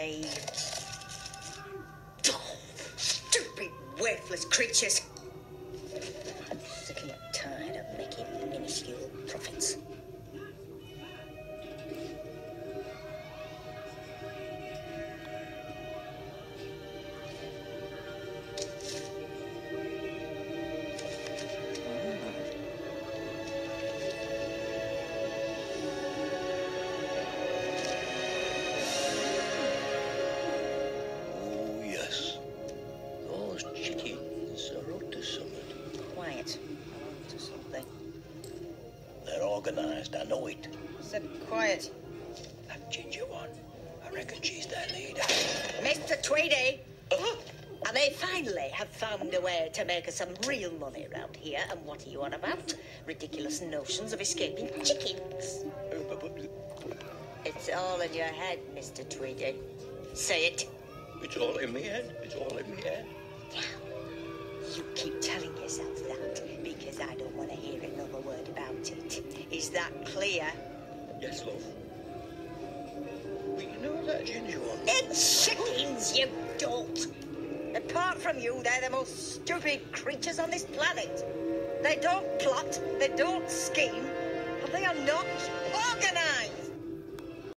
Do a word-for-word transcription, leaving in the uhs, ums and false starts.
behave. Oh, stupid, worthless creatures. I'm sick and tired of making minuscule profits. Organised, I know it. I said quiet. That ginger one, I reckon she's their leader. Mister Tweedy! Uh, and they finally have found a way to make us some real money around here. And what are you on about? Ridiculous notions of escaping chickens. Uh, but, but, It's all in your head, Mister Tweedy. Say it. It's all in my head. It's all in my head. You keep telling yourself that because I don't want to hear another word about it. Is that clear? Yes, love. But you know that ginger one? It's chickens, you dolt. Apart from you, they're the most stupid creatures on this planet. They don't plot, they don't scheme, and they are not